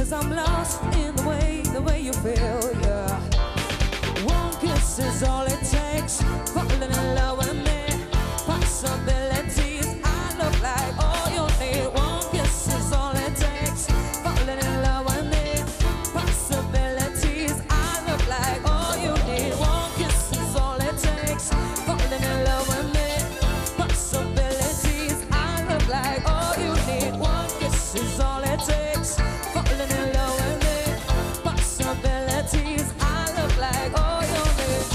'cause I'm lost in the way you feel, yeah. One kiss is all it takes, falling in love with me. Possibilities, I look like all you need. One kiss is all it takes, falling in love with me. Possibilities, I look like all you need. One kiss is all it takes, falling in love with me. Possibilities, I look like all you need. One kiss is all it takes, falling in love with me. Possibilities, I look like all you need.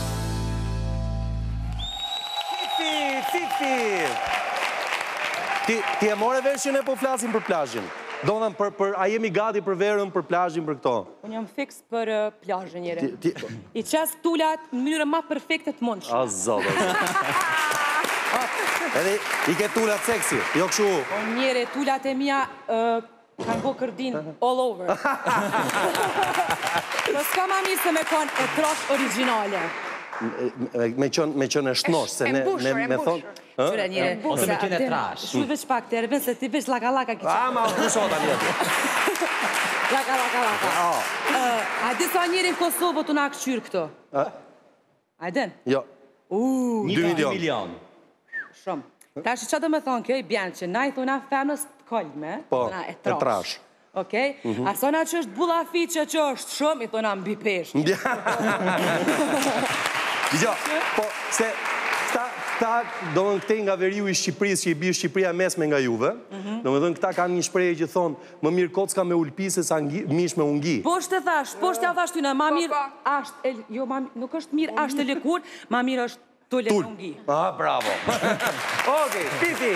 Fifi! Ti e more vesh që ne po flasim për plazhin. Do të thënë a jemi gati për verën, për plazhin, për këto? Unë jam fiks për plazhin njëre. I qes tulat në mënyrë më perfekte të mundshme. A zot. Edhe i ke tulat seksi, jo kështu. Po njëre, tulat e mia kanë bo kërdin all over. Po s'ka ma mirë se me kanë e trash originale. Me qënë e shnosh, se ne me thonë... Qyre njëre, ose me qënë e trash. Shuj veç pak të erben, se ti veç laka-laka ki qënë. A, ma, kushota njëtë. Laka-laka. A di sa njëri në Kosovë të nga këqyrë këto? A i den? Jo. 2 milion. Shumë. Ta shi që do me thonë kjo i bjenë që na i thona femnës të kollme, Po, thona e e trash. Okej? A sona që është bula fiqe që është shumë, i thona mbi peshë. Gjo, po, se këta, do më këtej nga veriu i Shqipërisë, që i bishë Shqipëria mesme nga juve, do më dhënë këta kanë një shprehje që thonë, më mirë kocka me ulpi se sa mish me ungi. Po shte thash, po shte ja thash ty në, ma mirë ashtë, jo, nuk është mirë ashtë e likur, ma mirë është tulle me ungi. Ah, bravo. Okej, Fifi.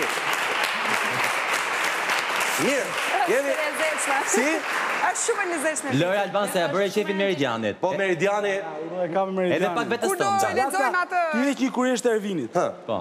Mirë, jemi... Si? është shumë e lezetshme. Lori Alban se e bëre qefin Meridianit. Po Meridiani... E kam Meridiani. Edhe pak vetës Kur do tonë. lexojmë atë... Ty e që i kurjesht e Ervinit. Po.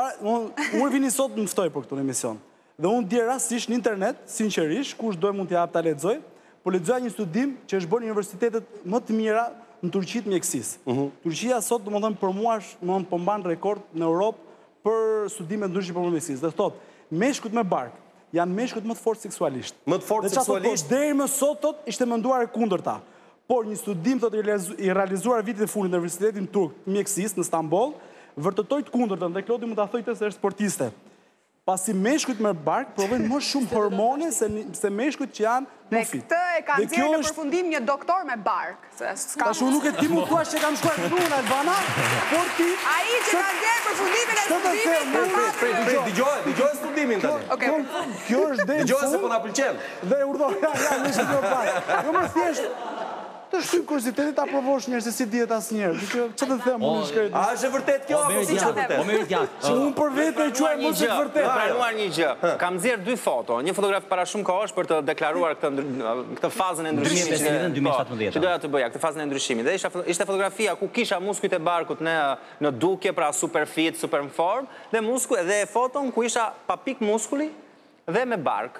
Unë Ervini sot më ftoj për këtu në emision. Dhe unë dje rastisht në internet, sinqerisht, kush doj mund t'jap ta lexoj, po lexoja një studim që është bërë në universitetet më të mira në Turqit mjekësisë. Turqia sot, domethënë për mua po mban rekord në Europë për studime ndryshme për mjekësisë. Dhe thotë, meshkujt me bark janë meshkujt më të fortë seksualisht. Më të fortë seksualisht? Deri më sot ishte menduar e kundërta. Por një studim i realizuar vitit e fundit në Universitetin Turk të Mjekësisë në Stamboll, vërtetoi të kundërtën dhe Klodi mund ta thojë se është sportiste. Pasi meshkujt me bark provojnë më shumë hormone se meshkujt që janë më fit. Dhe këtë e ka nxjerrë në përfundim një doktor me bark. Tash unë nuk e di mund thua që kam shkuar këtu në Albana, por ti... Ai që ka nxjerrë përfundimin e studimit... Dëgjoj studimin tani. Kjo është dhe... Dëgjoj se po na pëlqen. Dhe urdhoj, në shumë në pak. Jo më thjesht... Të shtyp kuriozitetit ta provosh njerë se si dihet asnjëherë. Që të them unë shkret. A është e vërtet kjo apo si është e vërtet? O Meridian. Që unë për vete e quaj mos e vërtet. Pranuar një gjë. Kam nxjerr 2 foto. Një fotografi para shumë kohësh për të deklaruar këtë fazën e ndryshimit. 2015-2017. Që doja të bëja këtë fazën e ndryshimit. Dhe ishte fotografia ku kisha muskujt e barkut në dukje, pra super fit, super në formë, dhe muskuj dhe foton ku isha pa pik muskuli dhe me bark.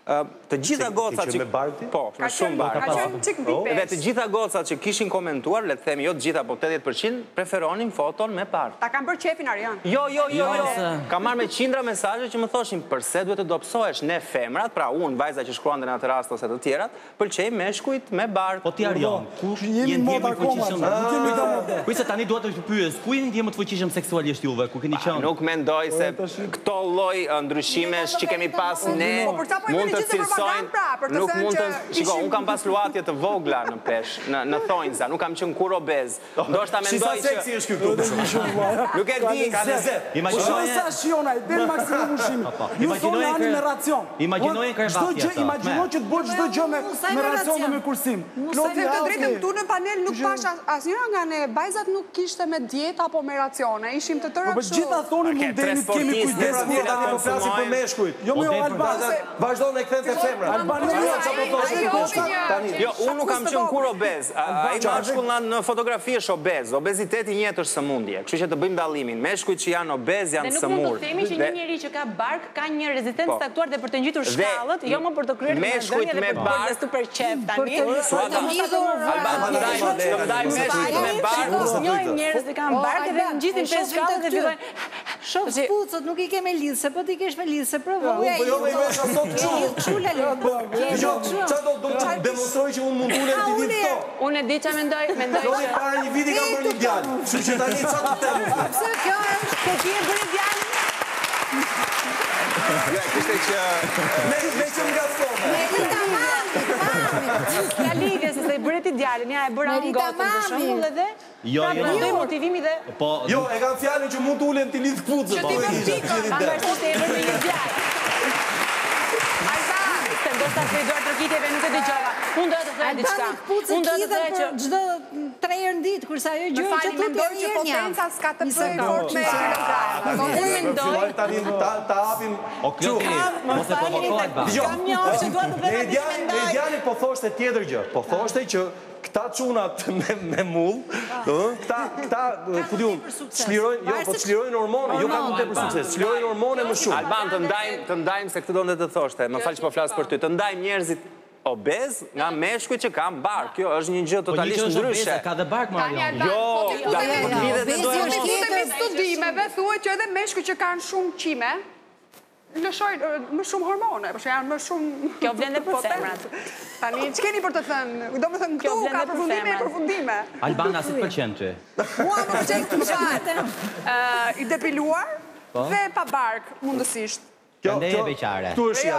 Të gjitha gocat që... Po, me shumë bark. Dhe të gjitha gocat që kishin komentuar, le të themi jo të gjitha, po 80%, preferonin foton me bark. Ta kam bërë qefin Arian. Jo. Kam marrë me qindra mesazhe që më thoshin përse duhet të dobësohesh ne femrat, pra unë, vajza që shkruan në atë rast ose të tjerat, pëlqej meshkujt me bark. Po ti Arian, ku jeni më të fuqishëm? Kuise tani duhet të pyes, ku jeni më të fuqishëm seksualisht juve, ku keni qenë? Nuk mendoj se këto lloj ndryshimesh që kemi pas ne mund të cilësojnë, nuk mund të... Shiko, unë kam pas luatje të vogla në pesh, në thonjza, nuk kam qenë kur obez. Ndoshta mendoj që... Shisa seksi është këtu. Nuk e di, ka lezet. Imagjinoje sa shionaj, del maksimum ushimi. Ju thonë ani me racion. Imagjinoje krevatje. Imagjino që të bëj çdo gjë me racion dhe me kursim. Klodi, të drejtën këtu në panel nuk pash asnjëra nga ne vajzat nuk kishte me dietë apo me racione. Ishim të tëra kështu. Po gjitha thonin mund deri kemi kujdes kur tani po flasim për meshkujt. Jo më Alban, vazhdon e kthen te femra. Alban, jo, unë nuk kam qenë kur obez. Ai mashkull në fotografi është obez. Obeziteti njëjtë është sëmundje. Kështu që të bëjmë dallimin. Meshkujt që janë obez janë sëmurë. Ne nuk mund të themi që një njerëz që ka bark ka një rezistencë caktuar dhe për të ngjitur shkallët, jo më për të kryer meshkujt me bark super qef tani. Ndaj meshkujt me bark. Njëjë njerëz që kanë bark dhe ngjiten 5 shkallët dhe fillojnë Shoh kpucët, nuk i ke me lidhse, po ti kesh me lidhse, provoje. Po jo me vesha sot Kështu Lali. Qa do të demonstroj që unë mund t'ulem t'i ditë këto? Unë e di që mendoj Lori para një viti kam bërë një djallë. Kështu që tani qa të temë? Pse kjo është, po ki e bërë djallë? Kishte që... Me që nga thome. Merita mamit. Ka lidhje se i bëri ti djalin, ja e bëra unë gotën për shembull edhe Jo, motivimi dhe Jo, e kam fjalën që mund t'ulem t'i lidh kpucët. që ti më pikën, pavarësisht se e bërë me një djalë. Se ndoshta friduar trokitjeve nuk e dëgjova. Unë do të thënë diçka. Unë do të thënë që çdo 3 herë në ditë kurse ajo gjë që tu mendoj që potenca s'ka të bëjë fort me unë mendoj Filloj tani ta hapim. O Klodi, mos e provokohet ba. kam një orë që dua të them atë që mendoj. Mediani po thoshte tjetër gjë. Po thoshte që këta çunat me mull, këta ku diun, çlirojnë, jo, po çlirojnë hormone, jo kanë tepër sukses, çlirojnë hormone më shumë. Alban, të ndajmë se këtë donte të thoshte, më fal që po flas për ty, të ndajmë njerëzit obez nga meshkujt që kanë bark. Kjo është një gjë totalisht ndryshe. Ka dhe bark Marion. Jo, lidhet me Studime studimeve thuhet që edhe meshkujt që kanë shumë qime lëshojnë më shumë hormone, përse janë më shumë... Kjo vlen dhe për femrat. Tani, që keni për të thënë? Do më thënë këtu, ka përfundime e përfundime. Albana, si të pëlqen ty? Mua më pëlqen të gjatë. I depiluar dhe pa bark, mundësisht. Kjo e beqare. Këtu është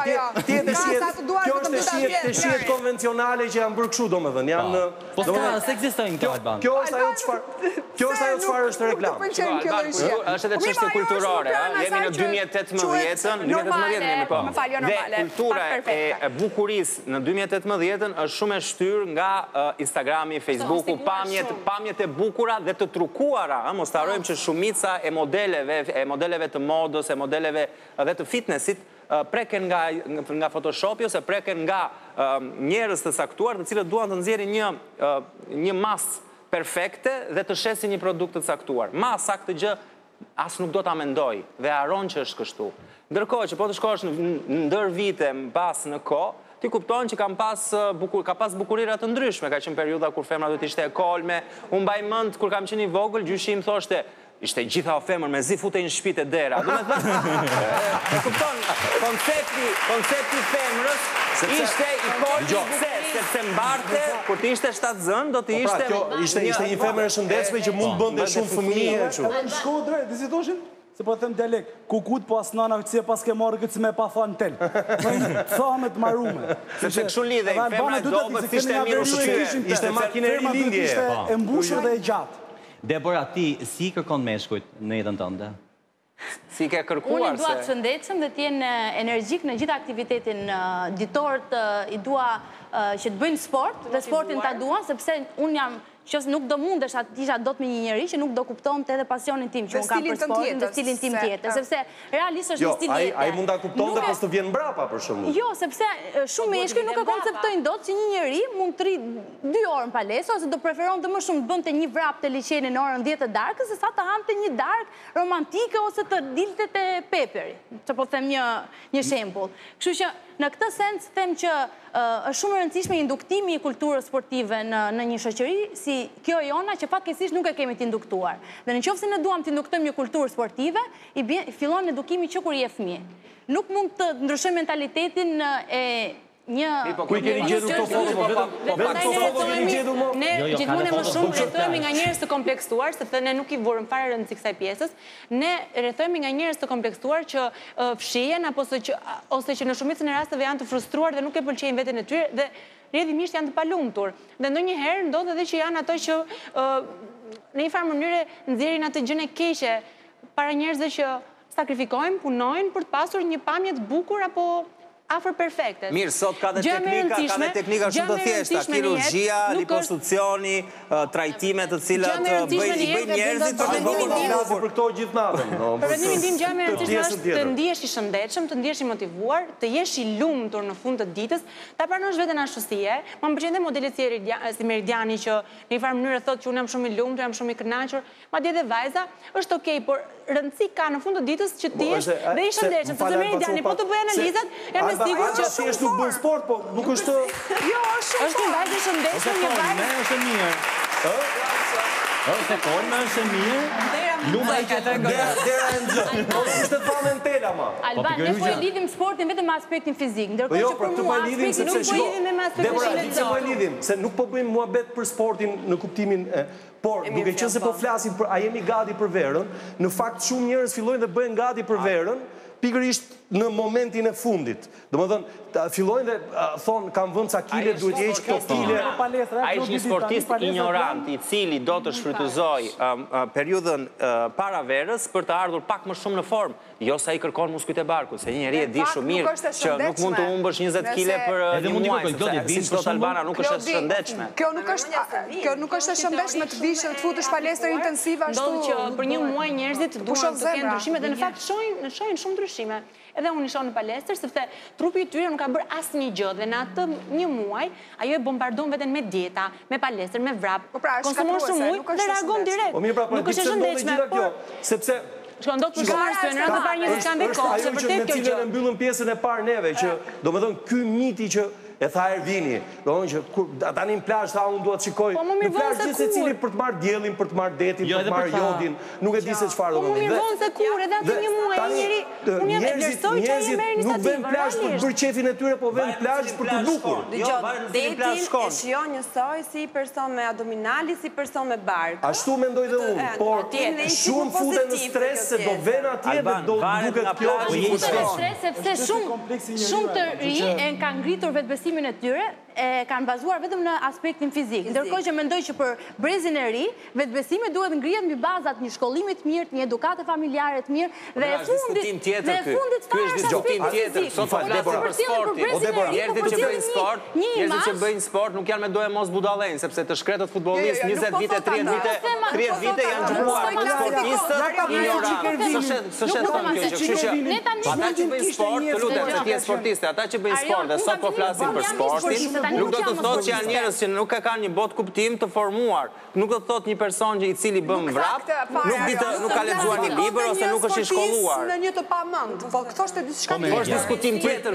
kjo është e shihet konvencionale që janë bërë kështu, domethënë, janë Po se ekzistojnë këto Alban. Kjo është ajo çfarë është reklam. Është edhe çështje kulturore, jemi në 2018-ën, 2018 jemi po. Dhe kultura e bukurisë në 2018-ën është shumë e shtyr nga Instagrami, Facebooku, pamjet e bukura dhe të trukuara, mos të harrojmë që shumica e modeleve të modës, e modeleve dhe të fitnessit preken nga Photoshopi ose preken nga njerëz të saktuar të cilët duan të nxjerrin një masë perfekte dhe të shesin një produkt të saktuar. Masa këtë gjë as nuk do ta mendoj dhe haron që është kështu. Ndërkohë që po të shkosh në ndër vite mbas në kohë, ti kupton që ka pas bukurira të ndryshme, ka qenë periudha kur femra duhet ishte e kolme. Unë mbaj mend kur kam qenë i vogël, gjyshim thoshte ishte gjitha o femër me zi futej në shpite dera. Do me thënë, kupton, koncepti femrës ishte i kolme sepse mbarte, kur ti ishte 7 zënë, do të ishte... Ishte një femër e shëndetshme që mund bënde shumë fëmijë. Shko drejt, disi thoshin? Se po them dialekt, kukut po as nana që pas ke marrë këtë me pa thënë tel. Thamet marume. Sepse kështu lidhe, i femra e dobët ishte mirë ushqyer. Ishte makineri lindje. Ishte e mbushur dhe e gjatë. Debora, ti si kërkon meshkujt në jetën tënde? Si ke kërkuar se... Unë dua të shëndetshëm dhe t'jenë energjik në gjitha aktivitetin ditorët, i dua që të bëjnë sport, dhe sportin ta dua, sepse unë jam që nuk do mundesh atë isha do të me një njeri që nuk do kuptonte edhe pasionin tim që unë kam për sportin dhe stilin tim tjetër, sepse realisht është një stil jetë. Ai mund ta kuptonte pas të vjen mbrapa për shembull. Jo, sepse shumë meshkuj nuk e konceptojnë dot që një njeri mund të rri 2 orë në palesë ose do preferonte më shumë të bënte një vrap të liçeni në orën 10 të darkës se sa të hante një darkë romantike ose të dilte te peperi. Që po them një shembull. Kështu që në këtë sens them që është shumë e rëndësishme induktimi i kulturës sportive në një shoqëri si kjo jona që fatkeqësisht nuk e kemi të induktuar. Dhe nëse ne duam të induktojmë një kulturë sportive, fillon edukimi që kur je fëmijë. Nuk mund të ndryshojmë mentalitetin e një... Ku i keni gjetur këto foto? Ne gjithmonë më shumë rrethojmë nga njerëz të kompleksuar, sepse ne nuk i vurëm fare rëndësi kësaj pjesës. Ne rrethojmë nga njerëz të kompleksuar që fshihen ose që në shumicën e rasteve janë të frustruar dhe nuk e pëlqejnë veten e tyre dhe rrjedhimisht janë të palumtur. Dhe ndonjëherë ndodh edhe që janë ato që në një farë mënyrë nxjerrin atë gjën e keqe para njerëzve që sakrifikojnë, punojnë për të pasur një pamje të bukur apo afër perfekte. Mirë, sot ka dhe teknika shumë të thjeshta, kirurgjia, liposucioni, trajtime të cilat bëjnë njerëzit për mendimin tim. Për këto gjithë natën. Për mendimin tim gjë më e rëndësishme është të ndihesh i shëndetshëm, të ndihesh i motivuar, të jesh i lumtur në fund të ditës, ta pranosh veten ashtu si je. Më pëlqen dhe modelet si Meridiani që në një farë mënyrë thotë që unë jam shumë i lumtur, jam shumë i kënaqur, madje edhe vajza është okay, por rëndësi ka në fund të ditës që ti jesh dhe i shëndetshëm, sepse Meridiani po të bëj analizat, jam e sigurt që është nuk bën sport, po nuk është... Jo, është një vajzë e shëndetshme, një vajzë... Është mirë. Se forma është mirë, luma i që të Dera e nëzë. Kushtë të famë në tela, ma. Alban, ne po e lidhim sportin vetëm me aspektin fizik. Ndërkohë që për mua aspektin nuk po lidhim me aspektin fizik. Se po e lidhim, se nuk po bëjmë muhabet për sportin në kuptimin, por duke qenë se po flasim për a jemi gati për verën, në fakt shumë njerëz fillojnë dhe bëjnë gati për verën, pikërisht në momentin e fundit. Domethënë, fillojnë dhe thonë, kam vënë ca kile, duhet jeq këto kile. A ishtë një sportist ignorant i cili do të shfrytëzoj periudhën para verës për të ardhur pak më shumë në formë, jo sa i kërkon muskujt e barkut, se një njeri e di shumë mirë që nuk mund të humbësh 20 kile për një muaj, si që do të Albana nuk është e shëndechme. Kjo nuk është e shëndechme të vishë të futësh palestër intensiva ashtu. Ndodhë që për një muaj njerëzit duan të kenë ndryshime dhe në fakt shojnë shumë ndryshime. Edhe unë isha në palestër, sepse trupi i tyre nuk ka bërë asë një gjë, dhe në atë një muaj, ajo e bombardon veten me dieta, me palestër, me vrap, konsumon shumë ujë dhe reagon direkt. Nuk është e shëndechme, por... Sepse... Shkondot për shumë arsye, në rrëtë parë njërës kanë dhe kohë, se për te kjo gjë. Ajo që me cilën e mbyllën pjesën e parë neve, që do më dhënë ky miti që e tha Ervini, do më dhënë që tani në plazh tha unë duhet shikoj, në plazh gjithë se cili për të marrë djelin, për të marrë detin, për të marrë jodin, nuk e di se çfarë do më dhënë. Po më mirë vonë se kur, edhe atë një muaj, njëri, unë jam e vlerësoj që ai e merr iniciativën. Nuk vën plazh për të bërë qefin e tyre, po vën plazh për të bukur. Detin e shijon njësoj si person me abdominali, si person me bark. Ashtu mendoj dhe unë, por shumë futen në stres se do vën atje dhe do duket kjo. Sepse shumë të rinj e kanë ngritur vetbesimin e tyre, kanë bazuar vetëm në aspektin fizik. Ndërkohë që mendoj që për brezin e ri, vetbesimi duhet ngrihet mbi bazat një shkollimi të mirë, një edukate familjare të mirë, dhe e fundit fare është aspekti fizik. Sot po flasim për sportin. Njerëzit që bëjnë sport nuk janë me doje mos budallënj, sepse të shkretët futbollistë 20 vite, 30 vite janë gjykuar sportistët ignorantë. Së sheton kjo gjë. Ata që bëjnë sport, të lutem, se ti je sportiste, ata që bëjnë sport dhe sot po flasim për sportin, nuk do të thotë që janë njerëz që nuk e kanë një botë kuptim të formuar. Nuk do të thotë një person që i cili bën vrap, nuk ka lexuar një libër ose nuk është i shkolluar. Në një të pamend. Po thoshte diçka tjetër. Po është diskutim tjetër.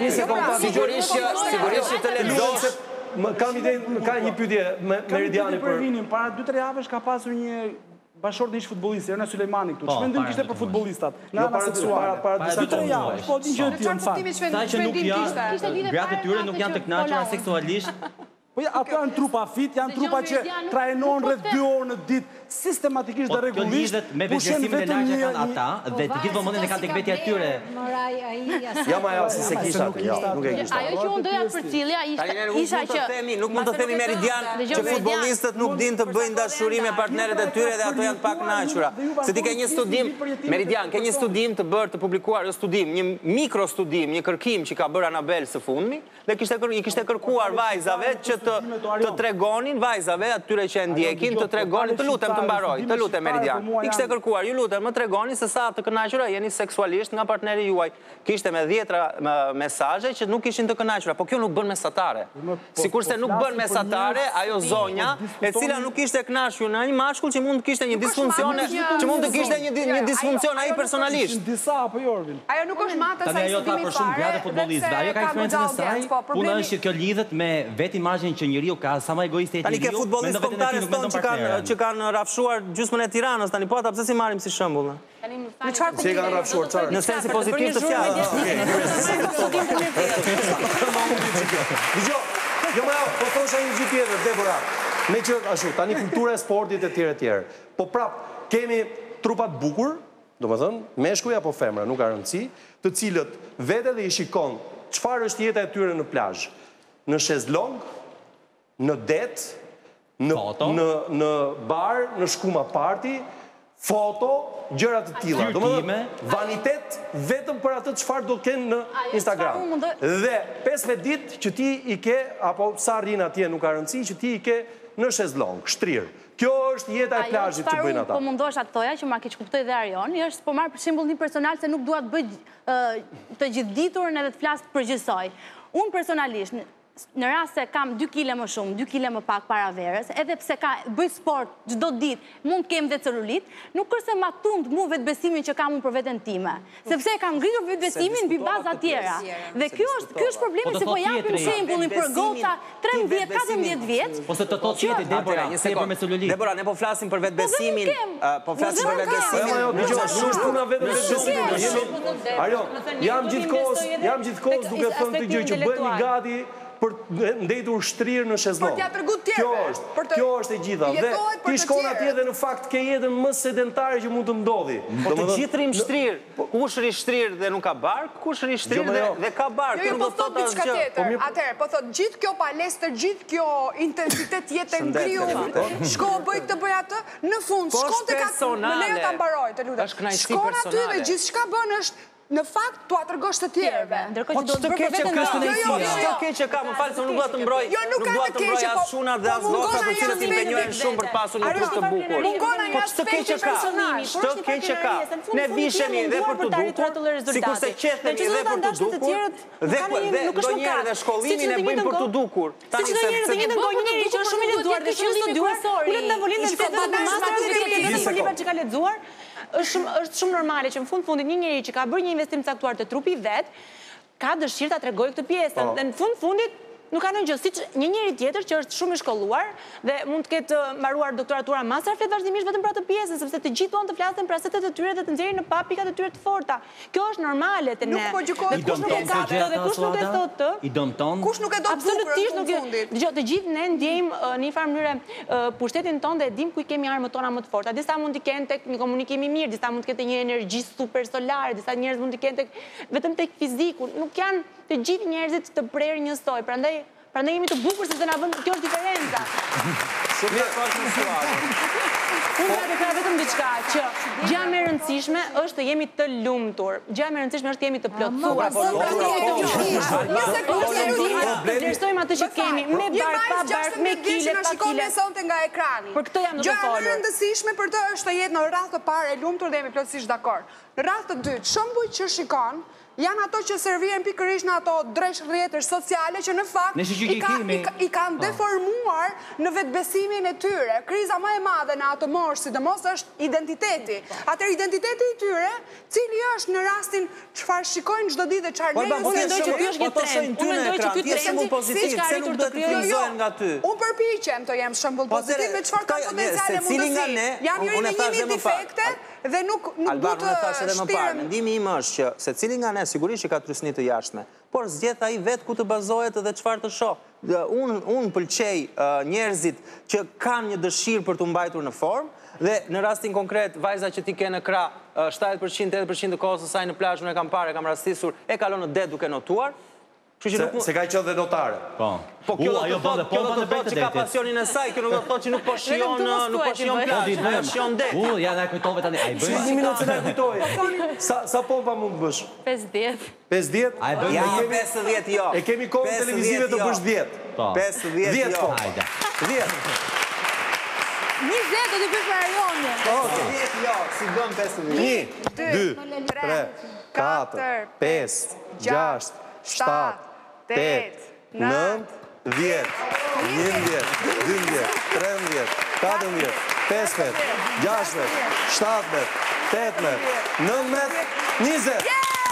Sigurisht që të lexosh. Kam idenë, ka një pyetje me Meridiani për Ervinin. Para 2-3 javësh ka pasur një bashkëshort në ish futbollist, Erna Sulejmani këtu. Ç'mendim kishte për futbollistat? Nga ana seksuale. Para 2-3 javësh. Po një gjë tjetër në fakt. Sa që nuk janë, gratë e tyre nuk janë të kënaqura seksualisht. Po ato janë trupa fit, janë trupa që trajnohen rreth 2 orë në ditë sistematikisht dhe rregullisht. Me vetbesimin e lartë kanë ata dhe të gjithë vëmendjen e kanë tek vetja e tyre. Ja ma ja se kisha atë, ja, nuk e kisha. Ajo që unë doja të përcjellja isha që nuk mund të themi Meridian që futbollistët nuk dinë të bëjnë dashuri me partnerët e tyre dhe ato janë pak kënaqura. Se ti ke një studim, Meridian, ke një studim të bërë të publikuar, jo studim, një mikrostudim, një kërkim që ka bërë Anabel së fundmi dhe i kishte kërkuar vajzave që të tregonin vajzave atyre që e ndjekin, të tregonin, të lutem të mbaroj, të lutem Meridian. I kishte kërkuar, ju lutem, më tregoni se sa të kënaqura jeni seksualisht nga partneri juaj. Kishte me 10 mesazhe që nuk ishin të kënaqura, po kjo nuk bën mesatare. Sikurse nuk bën mesatare ajo zonja, e cila nuk ishte kënaqur në një mashkull që mund të kishte një disfunksion, që mund të kishte një disfunksion ai personalisht. Disa apo Jorvin. Ajo nuk është matë sa i studimi fare. Ajo ka eksperiencën e saj. Puna është që kjo lidhet me vetë imazhin që njeriu ka, sa më egoiste tani ke futbollistë kombëtarë tonë që kanë rafshuar gjysmën e Tiranës, tani po ata pse si marrim si shembull? Në çfarë si kanë rafshuar çfarë? Në sensi pozitiv të fjalës. Jo më po thosha një gjë tjetër, Debora. Me që ashtu, tani kultura e sportit e tjerë. Po prap kemi trupa të bukur, domethënë meshkuj apo femra, nuk ka rëndësi, të cilët vetë dhe i shikon çfarë është jeta e tyre në plazh. Në shezlong, në det, në bar, në shkuma party, foto, gjëra të tilla. Domethënë vanitet vetëm për atë çfarë do të kenë në Instagram. Dhe 15 ditë që ti i ke apo sa rrin atje nuk ka rëndësi, që ti i ke në shezlong, shtrirë. Kjo është jeta e plazhit që bëjnë ata. Po mundosha të thoja që ma keq kuptoj dhe Arioni, është po marr për shembull një personal se nuk dua të bëj të gjithditurën edhe të flas të përgjithsoj. Unë personalisht në rast se kam 2 kile më shumë, 2 kile më pak para verës, edhe pse bëj sport çdo ditë, mund të kem dhe celulit, nuk është se ma tund mu vetbesimin që kam unë për veten time. Sepse e kam ngritur vetbesimin mbi baza tjera. Dhe ky është problemi se po japim shembullin për goca 13-14 vjet. Po se të thotë tjetri Debora, se për me celulit. Debora, ne po flasim për vetbesimin. Po flasim për vetbesimin. Jam gjithkohës duke thënë të gjë që bëhemi gati për ndetur shtrirë në shezlong. Për t'ja tregut tjerëve. Kjo është e gjitha. Dhe ti shkon atje dhe në fakt ke jetën më sedentare që mund të ndodhi. Po të gjithë rrim shtrirë. Kush rri shtrirë dhe nuk ka bark, kush rri shtrirë dhe ka bark. Jo, po thot diçka tjetër. Atëherë, po thot gjithë kjo palestër, gjithë kjo intensitet jetë ngriu, shko bëj këtë bëj atë, në fund shkon tek atë, më lejo ta mbaroj, të lutem. Shkon aty dhe gjithçka bën është në fakt, tu atërgosh të tjerëve. Po që të keqe ka, që keqe ka, më falë se nuk duhet të mbroj, nuk duhet të mbroj as shunat dhe as goca të cilët impenjojnë shumë për pasur një trus të bukur. Po që të keqe ka, që të keqe ka, ne vishemi dhe për të dukur, si kurse qethemi dhe për të dukur, dhe do njerë dhe shkollimin e bëjmë për të dukur. Si që do njerë dhe njëtë ngoj njëri që është shumë i leduar dhe shumë i studiuar, ullet në volinë dhe të vetëm që ka leduar, është shumë normale që në fundit një njeri që ka bërë një investim caktuar të trupi vet, ka dëshirë ta tregojë këtë pjesën. Dhe në fundit nuk ka ndonjë gjë, siç një njeri tjetër që është shumë i shkolluar dhe mund të ketë mbaruar doktoratura master flet vazhdimisht vetëm për atë pjesën, sepse të gjithë duan të flasin për asetet e tyre dhe të nxjerrin në pa pikat e tyre të forta. Kjo është normale te ne. Nuk po gjykohet kush nuk e ka dhe kush nuk e thotë. I dëmton. Kush nuk e do absolutisht nuk e. Dgjoj, të gjithë ne ndjejmë në një farë mënyrë pushtetin tonë dhe dim ku i kemi armët tona më të forta. Disa mund të kenë tek një komunikim i mirë, disa mund të ketë një energji super solare, disa njerëz mund të kenë tek vetëm tek fiziku. Nuk janë të gjithë njerëzit të prerë njësoj. Prandaj jemi të bukur se na bën kjo është diferenca. Shumë e konsensuar. Unë ja të vetëm diçka që gjë më e rëndësishme është të jemi të lumtur. Gjë më e rëndësishme është të jemi të plotësuar. Të vlerësojmë atë që kemi, me bark, pa bark, me kile, pa kile. Nga ekrani. Për këtë jam duke folur. Gjë më e rëndësishme për të është të jetë në radhë të parë e lumtur dhe jemi plotësisht dakord. Në radhë të dytë, shembuj që shikon janë ato që serviren pikërisht në ato dresh rrjetër sociale që në fakt i kanë deformuar në vetbesimin e tyre. Kriza më e madhe në atë moshë, sidomos është identiteti. Atëherë identiteti i tyre, cili është në rastin çfarë shikojnë çdo ditë dhe çfarë ne unë mendoj që ky është një trend. Unë mendoj që ky trend pozitiv, se nuk do të frizohen nga ty. Unë përpiqem të jem shembull pozitiv me çfarë ka potenciale mundësi. Jam njëri me 1000 defekte dhe nuk du të shtirem. Mendimi im është që secili nga ne sigurisht që ka trysni të jashtme, por zgjedh ai vetë ku të bazohet dhe çfarë të shoh. Unë pëlqej njerëzit që kanë një dëshirë për të mbajtur në formë dhe në rastin konkret vajza që ti ke në krah 70-80% të kohës së saj në plazh unë e kam parë, kam rastisur, e kalon në det duke notuar. Se ka qenë dhe notare. Po kjo do të thotë që ka pasionin e saj, kjo nuk do të thotë që nuk po shion plazh, nuk shion det. Ja na kujtove tani, ai bën. Një minutë se na kujtoj. Sa pompa mund të bësh? 50. 50? Ja 50 jo. E kemi kohën televizive të bësh 10. 50 jo. Hajde. 10. 20 do t'i bësh për Arionin. 10 jo, si bën 50. 1, 2, 3, 4, 5, 6, 7, 8, 9, 10, 11, 12, 13, 14, 15, 16, 17, 18, 19, 20.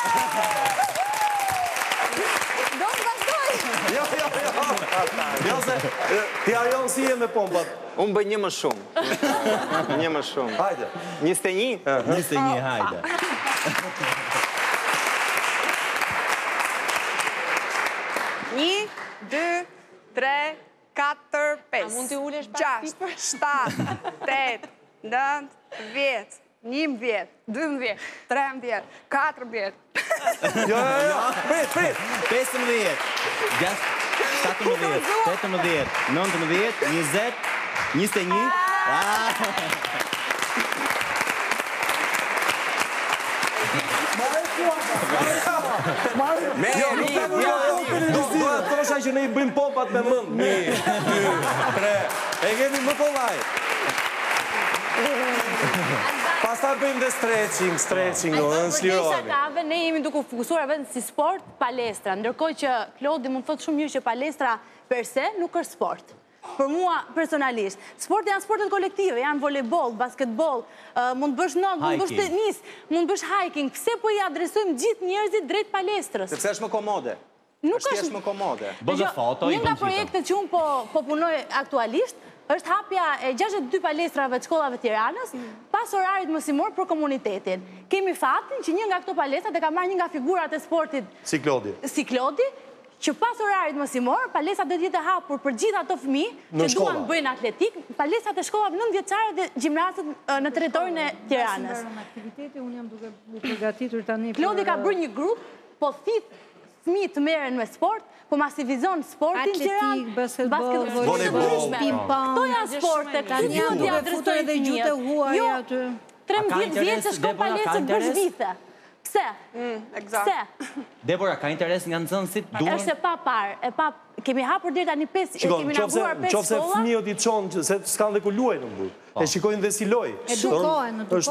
Do të vazhdoj. Jo se ti Arion si je me pompat. Unë bëj një më shumë. Një më shumë. Hajde. 21? 21, hajde. 1, 2, 3, 4, 5, 6, 7, 8, 9, 10, 11, 12, 13, 14. Jo. Prit. 15, 16, 17, 18, 19, 20, 21. Do të thosha që ne I bëjmë pompat me mend. 1, 2, 3. E kemi më kollaj. Pas ta bëjmë dhe stretching, do në slirohemi. Shakave, ne jemi duke fokusuar vetëm si sport, palestra, ndërkohë që Klodi mund thotë shumë mirë që palestra per se nuk është sport. Për mua personalisht. Sport janë sportet kolektive, janë volejbol, basketbol, mund bësh not, mund bësh tenis, mund bësh hiking. Pse po i adresojmë gjithë njerëzit drejt palestrës? Sepse është më komode. Nuk është më komode. Një nga projektet që unë po punoj aktualisht, është hapja e 62 palestrave të shkollave Tiranës, pas orarit mësimor për komunitetin. Kemi fatin që një nga këto palestrat e ka marrë një nga figurat e sportit Si Klodi, që pas orarit mësimor, palestrat dhe jetë hapur për gjithë ato fëmijë që duan të bëjnë atletik, palestrat e shkollave 9 vjeçare dhe gjimnasët në territorin e Tiranës. Unë jam duke u përgatitur tani. Klodi ka bërë një grup, po thith fëmijë të merren me sport, po masivizon sportin Tiranë, basketbol, volejbol, ping-pong. Këto janë sporte, Tani janë duke futur edhe gjuhët e huaja aty. 13 vjeç që shkon palestër për zvithe. Pse? Pse? Debora, ka interes nga nxënësit? Është e pa parë, kemi hapur deri tani 5, kemi inauguruar 5 Qofse shkolla. fëmijët i çonë, se s'kan dhe ku luajnë në burë. E shikojnë dhe si loj. Edukohen, Po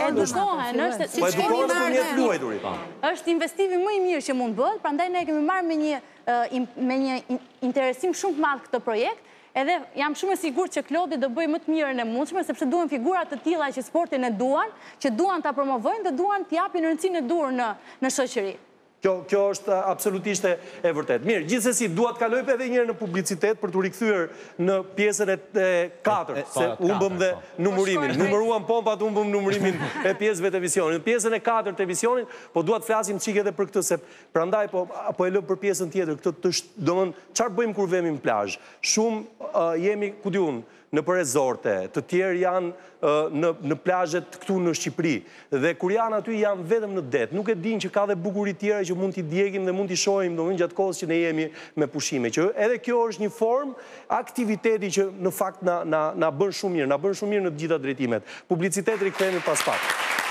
edukohen fëmijët luajturit. Është investimi më i mirë që mund bëhet, prandaj ne kemi marrë me një interesim shumë të madh këtë projekt. Edhe jam shumë e sigurt që Klodi do bëjë më të mirën e mundshme, sepse duhen figura të tilla që sportin e duan, që duan ta promovojnë dhe duan t'i japin rëndësinë e dur në shoqëri. Kjo është absolutisht e vërtet. Mirë, gjithsesi, duat kaloj edhe njërë në publicitet për të rikthyer në pjesën e 4, se umbëm dhe numërimin. Numëruan pompat, umbëm numërimin e pjesëve të emisionit. Në pjesën e 4 të emisionit, po duat flasim qik edhe për këtë, se prandaj po e lëm për pjesën tjetër. Domthon, çfarë bëjmë kur vemi në plazh? Shumë jemi, ku diun, në për rezorte, të tjerë janë në plazhet këtu në Shqipëri. Dhe kur janë aty janë vetëm në det. Nuk e din që ka dhe bukurit tjera që mund t'i djegim dhe mund t'i shohim domethënë gjatë kohës që ne jemi me pushime. Që edhe kjo është një formë aktiviteti që në fakt na bën shumë mirë, na bën shumë mirë në të gjitha drejtimet. Publicitet rikthehemi pas pak.